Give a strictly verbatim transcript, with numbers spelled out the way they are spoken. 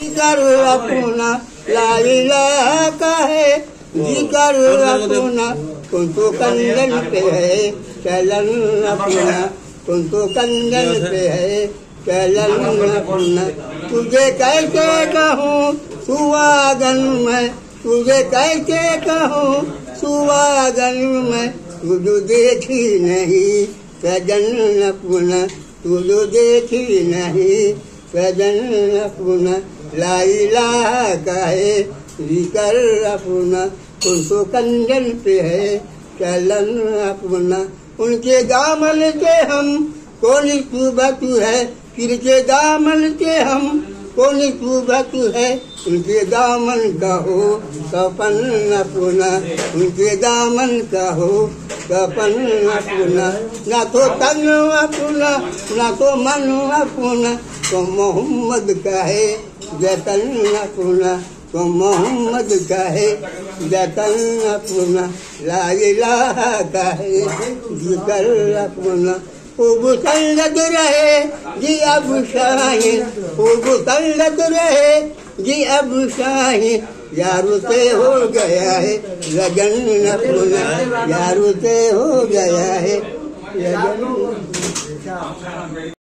जिकर अपना ला इलाहा का है, जिकर अपना कौन तो कंदन पे है चलन अपना, कौन तो कंदन पे है चलन अपना। तुझे कैसे कहूँ सुहागन में, तुझे कैसे कहूँ सुहागन में, तुझे देखी नहीं सजन अपना, तुझे देखी नहीं सजन अपना। ला इलाहा का है जिकर अपना, कौन तो कंजन पे है चलन अपना। उनके दामन से हम कौन सुबत है, फिर के दामन से हम कौन सुबत है, उनके दामन का हो सपन अपना, उनके दामन का हो सपन अपना। ना तो तन अपना ना तो मन अपना, तो मोहम्मद का है जतन अपना, तो मोहम्मद का है जतन अपना। ला इलाहा का है जिकर अपना। खूब संगत रहे जी अब शाही, खूब संगत रहे जी अब शाही। यारों से हो गया है लगन अपना, यारों से हो गया है लगन।